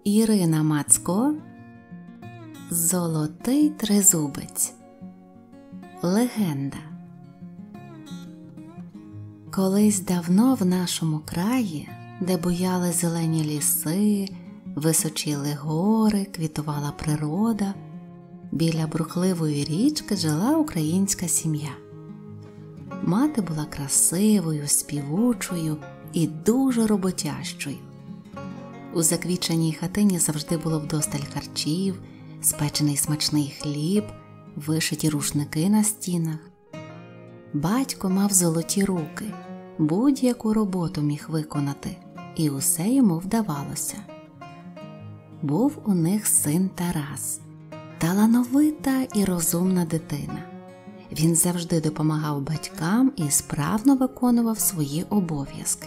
Ірина Мацько. Золотий тризубець. Легенда. Колись давно в нашому краї, де буяли зелені ліси, височіли гори, квітувала природа, біля бурхливої річки жила українська сім'я. Мати була красивою, співучою і дуже роботящою. У заквітченій хатині завжди було вдосталь харчів, спечений смачний хліб, вишиті рушники на стінах. Батько мав золоті руки, будь-яку роботу міг виконати, і усе йому вдавалося. Був у них син Тарас, талановита і розумна дитина. Він завжди допомагав батькам і справно виконував свої обов'язки.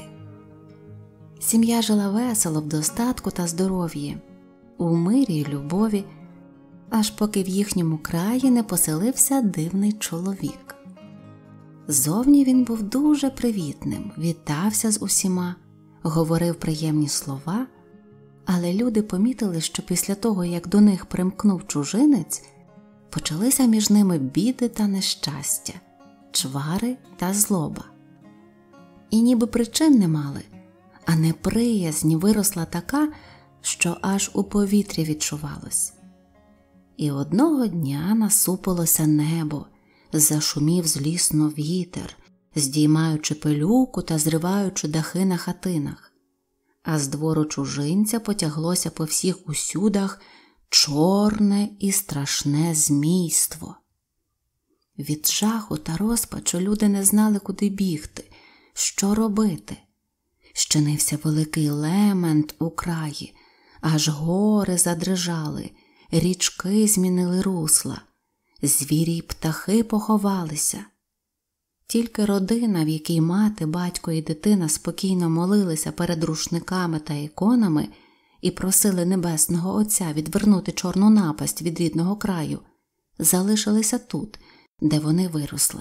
Сім'я жила весело, в достатку та здоров'ї, у мирі й любові, аж поки в їхньому краї не поселився дивний чоловік. Зовні він був дуже привітним, вітався з усіма, говорив приємні слова, але люди помітили, що після того, як до них примкнув чужинець, почалися між ними біди та нещастя, чвари та злоба. І ніби причин не мали, а неприязнь виросла така, що аж у повітрі відчувалось. І одного дня насупилося небо, зашумів злісно вітер, здіймаючи пилюку та зриваючи дахи на хатинах, а з двору чужинця потяглося по всіх усюдах чорне і страшне змійство. Від жаху та розпачу люди не знали, куди бігти, що робити. Щинився великий лемент у краї, аж гори задрижали, річки змінили русла, звірі й птахи поховалися. Тільки родина, в якій мати, батько і дитина спокійно молилися перед рушниками та іконами і просили Небесного Отця відвернути чорну напасть від рідного краю, залишилися тут, де вони виросли.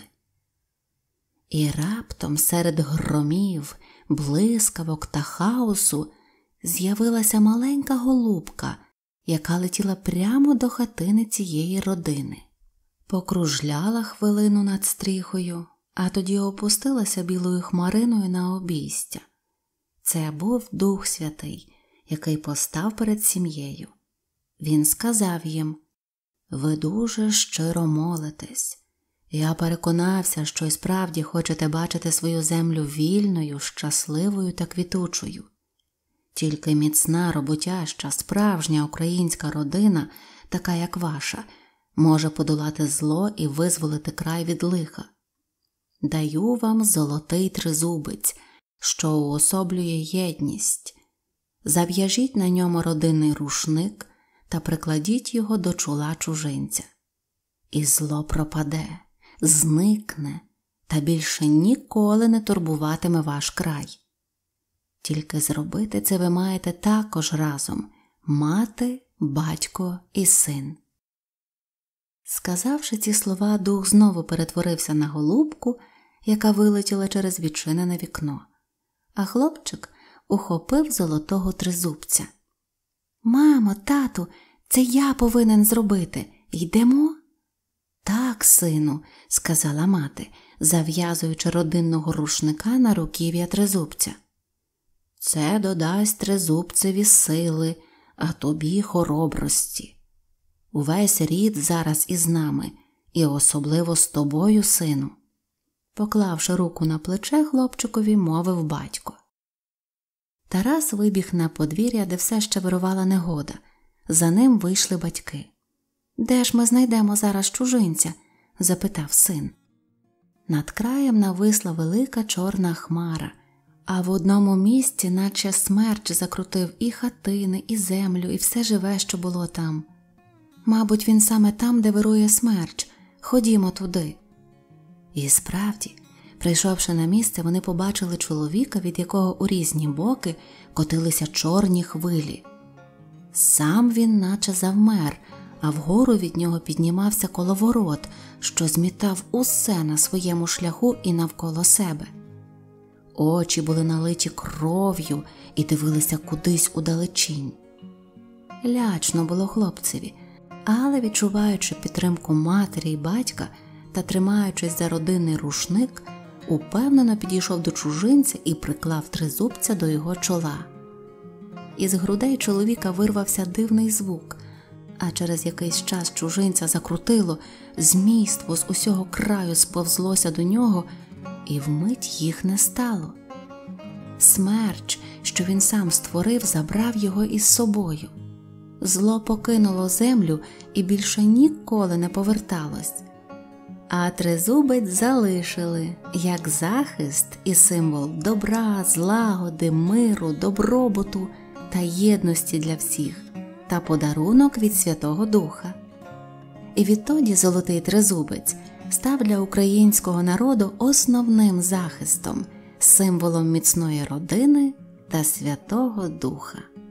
І раптом серед громів, блискавок та хаосу з'явилася маленька голубка, яка летіла прямо до хатини цієї родини. Покружляла хвилину над стріхою, а тоді опустилася білою хмариною на обійстя. Це був Дух Святий, який постав перед сім'єю. Він сказав їм: «Ви дуже щиро молитесь. Я переконався, що й справді хочете бачити свою землю вільною, щасливою та квітучою. Тільки міцна, роботяща, справжня українська родина, така як ваша, може подолати зло і визволити край від лиха. Даю вам золотий тризубець, що уособлює єдність. Зав'яжіть на ньому родинний рушник та прикладіть його до чола чужинця. І зло пропаде, зникне та більше ніколи не турбуватиме ваш край. Тільки зробити це ви маєте також разом – мати, батько і син». Сказавши ці слова, дух знову перетворився на голубку, яка вилетіла через відчинене вікно, а хлопчик ухопив золотого тризубця. «Мамо, тату, це я повинен зробити. Йдемо?» «Так, сину», – сказала мати, зав'язуючи родинного рушника на руків'я тризубця. «Це додасть тризубцеві сили, а тобі хоробрості. Увесь рід зараз із нами, і особливо з тобою, сину», – поклавши руку на плече хлопчикові, мовив батько. Тарас вибіг на подвір'я, де все ще вирувала негода. За ним вийшли батьки. «Де ж ми знайдемо зараз чужинця?» – запитав син. Над краєм нависла велика чорна хмара, а в одному місці наче смерч закрутив і хатини, і землю, і все живе, що було там. «Мабуть, він саме там, де вирує смерч. Ходімо туди». І справді, прийшовши на місце, вони побачили чоловіка, від якого у різні боки котилися чорні хвилі. Сам він наче завмер, а вгору від нього піднімався коловорот, що змітав усе на своєму шляху і навколо себе. Очі були налиті кров'ю і дивилися кудись удалечінь. Лячно було хлопцеві, але, відчуваючи підтримку матері й батька та тримаючись за родинний рушник, упевнено підійшов до чужинця і приклав тризубця до його чола. Із грудей чоловіка вирвався дивний звук, а через якийсь час чужинця закрутило, змійство з усього краю сповзлося до нього, і вмить їх не стало. Смерч, що він сам створив, забрав його із собою. Зло покинуло землю і більше ніколи не поверталось. А тризубець залишили, як захист і символ добра, злагоди, миру, добробуту та єдності для всіх, та подарунок від Святого Духа. І відтоді золотий тризубець став для українського народу основним захистом, символом міцної родини та Святого Духа.